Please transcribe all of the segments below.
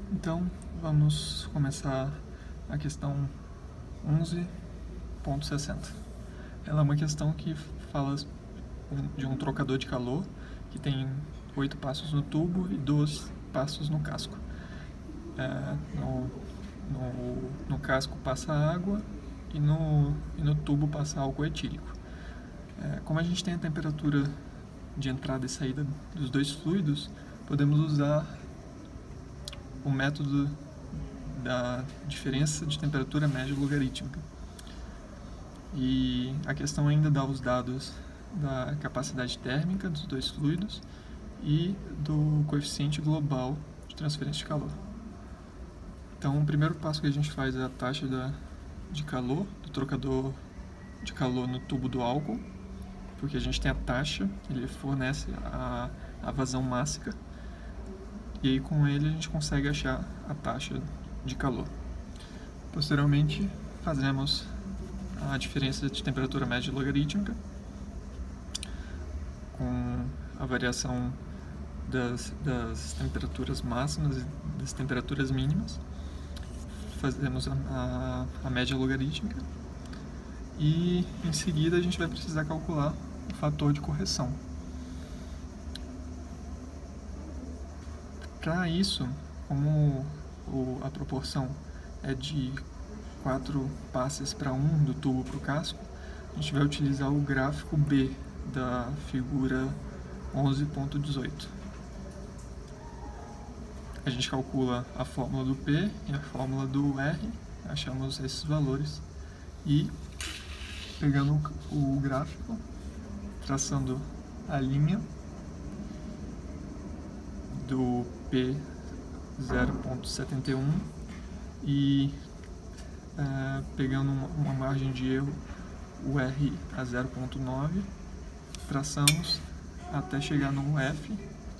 Então, vamos começar a questão 11.60. Ela é uma questão que fala de um trocador de calor que tem 8 passos no tubo e 2 passos no casco. No casco passa água e no tubo passa álcool etílico. Como a gente tem a temperatura de entrada e saída dos dois fluidos, podemos usar o método da diferença de temperatura média logarítmica. E a questão ainda dá os dados da capacidade térmica dos dois fluidos e do coeficiente global de transferência de calor. Então, o primeiro passo que a gente faz é a taxa de calor do trocador de calor no tubo do álcool, porque a gente tem a taxa, ele fornece a vazão mássica, e aí com ele a gente consegue achar a taxa de calor. Posteriormente, fazemos a diferença de temperatura média logarítmica, com a variação das temperaturas máximas e das temperaturas mínimas. Fazemos a média logarítmica e em seguida a gente vai precisar calcular o fator de correção. Para isso, como a proporção é de 4 passes para 1 do tubo para o casco, a gente vai utilizar o gráfico B da figura 11.18. A gente calcula a fórmula do P e a fórmula do R, achamos esses valores e, pegando o gráfico, traçando a linha do P 0.71 e pegando uma margem de erro, o R a 0.9, traçamos até chegar no F,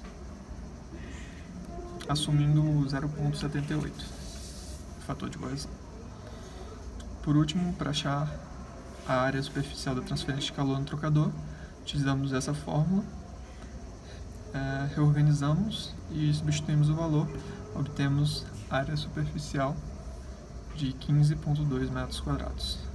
assumindo 0.78, fator de correção. Por último, para achar a área superficial da transferência de calor no trocador, utilizamos essa fórmula, reorganizamos e substituímos o valor, obtemos área superficial de 15,2 metros quadrados.